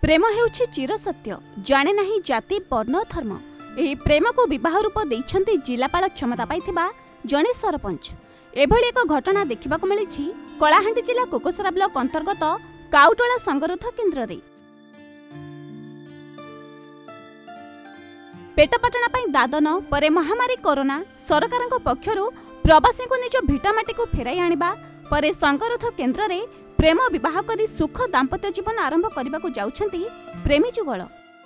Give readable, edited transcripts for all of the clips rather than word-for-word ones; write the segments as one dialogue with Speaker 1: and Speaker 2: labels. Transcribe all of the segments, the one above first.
Speaker 1: प्रेम हेउछि चिरसत्य जाने नहीं जाति वर्ण धर्म। एही प्रेम को विवाह रूप देइछन्ति जिलापाल क्षमता पाइथिबा जणे सरपंच। एभली एक घटना देखिबाकु मिलिछि कलाहांडी जिला कोकोसरा ब्लॉक अंतर्गत काउटोला संगरोध केन्द्र रे। पेटपाटना पई दादन परे महामारी कोरोना सरकारक पक्षरु प्रवासी को निज भिटामाटी को फेराई आनिबा परे संगरोध केन्द्र रे प्रेम विवाह करी सुख दाम्पत्य जीवन आरंभ करने को जाउछन्ति प्रेमी जुगल।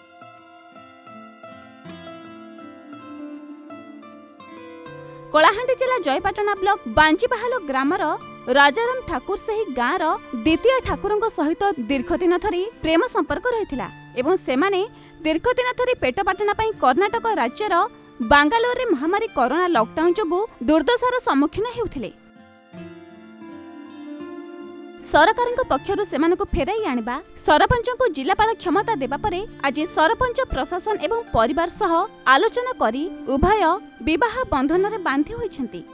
Speaker 1: कलाहांडी जिला जयपाटना ब्लॉक बांजीबाहाल ग्रामर राजाराम ठाकुर सही गाँवर द्वितीय ठाकुरଙ୍କ सहित दीर्घदिन धरी प्रेम संपर्क रहिथिला एवं सेमाने दीर्घदिन धरी पेटपाटना पई कर्नाटक राज्यर बांगालोर रे महामारी कोरोना लॉकडाउन जोगु दुर्दशार सम्मुखीन हेउथिले। सरकारଙ୍କ पक्षरु सेमानकु फेराई आनिबा सरपंचको जिलापाल क्षमता देबा परे आज सरपंच प्रशासन एवं परिवार सह आलोचना करी उभय विवाह बंधन रे बांधी होइछन्ति।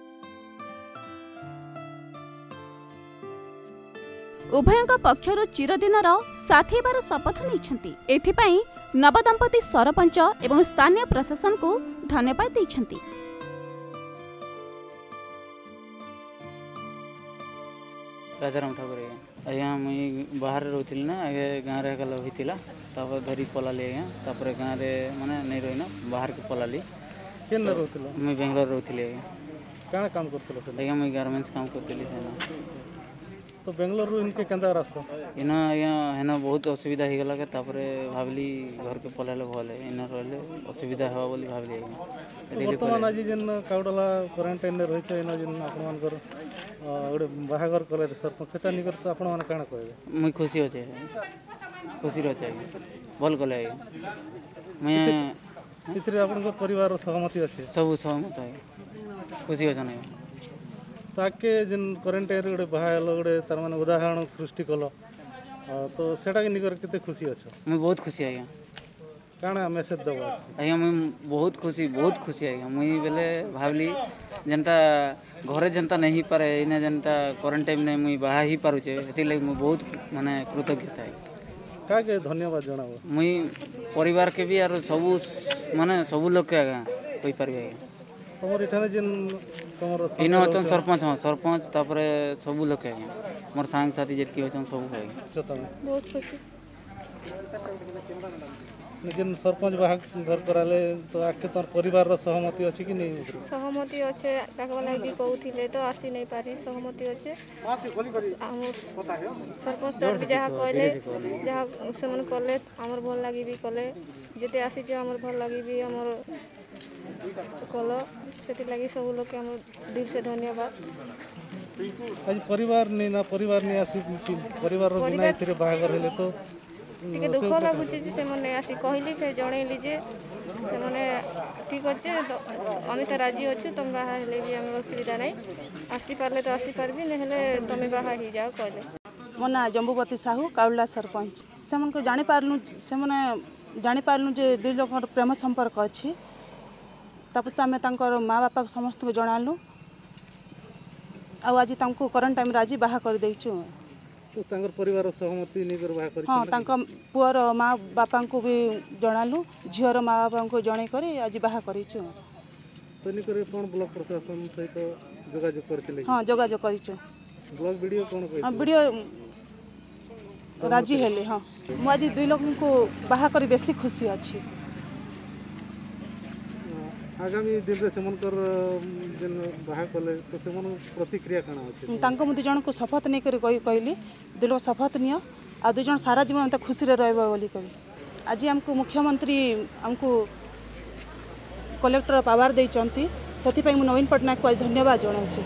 Speaker 1: उभयଙ୍କ पक्षरु चिरदिनर साथीबार शपथ नैछन्ति। एथिपाई नवदंपति सरपंच एवं स्थानीय प्रशासन को धन्यवाद दैछन्ति।
Speaker 2: राजाराम ठाकुर आज्ञा मुई बाहर रोली ना आगे गाँव रे गल होता तापर धरी पलाली आज्ञा तापर गाँव रे माने नहीं रही ना बाहर के पलाली मुई बेंगलोर रोली आज्ञा
Speaker 3: क्या काम करते
Speaker 2: आज्ञा मुई गारमेंट्स काम करती
Speaker 3: तो बेंगलोर इनके केंदा रास्ता
Speaker 2: इन आज्ञा हेन बहुत असुविधा हो गला तापर भाविली घर के पलाले भल इन रही असुविधा हवा बोली भाविली आज्ञा
Speaker 3: बर्तमान आज जेन काउडला क्वारंटाइन रही इन जेन आपनकर गोटे बाहागर कले सरपंच सेटा निकर तो आपण माने काना कहबे
Speaker 2: मुई खुशी होचे खुशी रहचे आज्ञा भल कले आज्ञा मैं
Speaker 3: इतरे आपनकर परिवार सहमति अछि
Speaker 2: सब सहमत है खुशी होचे ना
Speaker 3: ताके जेन क्वारंटाइन गोटे बाहाल गोटे तार माने उदाहरण सृष्टि कल तो सेटा के निकर केते खुशी अछि
Speaker 2: मैं बहुत खुशी आज्ञा
Speaker 3: काना मैसेज दबा
Speaker 2: आज्ञा मुई बहुत खुशी आज्ञा मुई बेले भावली जेनता घरे जनता नहीं पारे इना जनता क्वारंटाइन में मुई बाहा ही पारुचे एति लागि मु बहुत माने कृतज्ञता है
Speaker 3: का के धन्यवाद जणाबो
Speaker 2: मुई परिवार के भी आरो सब माने सब लोग के आगा कोई परबे
Speaker 3: तमर इठाने जिन तमर
Speaker 2: इन होचन सरपंच हां सरपंच तापरे सब लोग के मोर संग साथी जेतकी होचन सब है
Speaker 3: बहुत खुशी लेकिन सरपंच बाहर घर कराले तो आखे तोर परिवार रो सहमति अछि कि नहीं
Speaker 4: सहमति अछि ताका लागि कहउथिले तो आसी नहीं पारी सहमति अछि सरपंच सर जहा कहले जहा समन करले हमर भल लागि भी कहले जेते आसी जे हमर भल लागि भी हमर कहलो सेति लागि सब लोग के हमर दिल से धन्यवाद।
Speaker 3: आज परिवार नहीं आसी परिवार रो बिना इतरे बाहागर हेले तो
Speaker 4: टिके दुख लागुचे से मने आसी कहली से जणैली जे से मने ठीक अछि हम त राजी अछि तुम बाहा हेले भी हमर असुविधा नै आसी पारले तो आसी पारबी नै हेले तुम बाहा ही जाओ कहले।
Speaker 5: मना जम्बुवती साहू काउला सरपंच से मन को जानि पारलु से मने जानि पारलु जे दुई लोक प्रेम संपर्क अछि तापर तो आमे तांकर माँ बापा समस्त को जणालु आज तांको क्वारंटाइन राजी बाहा कर दैछु
Speaker 3: तो तांकर परिवार सहमति नहीं कर बाहा कर
Speaker 5: हां तांका पुअर माँ बापा को भी जणालु झियर माँ बापा को जणे करी आज बाहा करिछु
Speaker 3: तो नहीं करे कोन ब्लॉक प्रशासन सहित जोगाजोग करथिले
Speaker 5: हां जोगाजोग करिछु
Speaker 3: ब्लॉक वीडियो कोन कहि
Speaker 5: हां वीडियो राजी हेले हां मु आज दुई लोक को बाहा करी बेसी खुशी अछि।
Speaker 3: आगामी दिन रे सेमनकर जेन बाहा कले तो सेमन प्रतिक्रिया काना अछि
Speaker 5: तांको मु जण को शपथ नै करी कहली दुई लोक शपथ नियो आ दुई जण सारा जीवन त खुशी रे रहबो बोली कही आज हमको मुख्यमंत्री हमको कलेक्टर पावर दे चंती सेति पई मु नवीन पटनायक को आज धन्यवाद जणाउछि।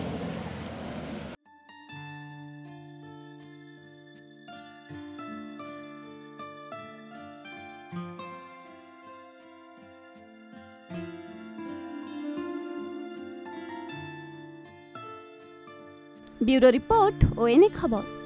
Speaker 1: ब्यूरो रिपोर्ट ओएनए खबर।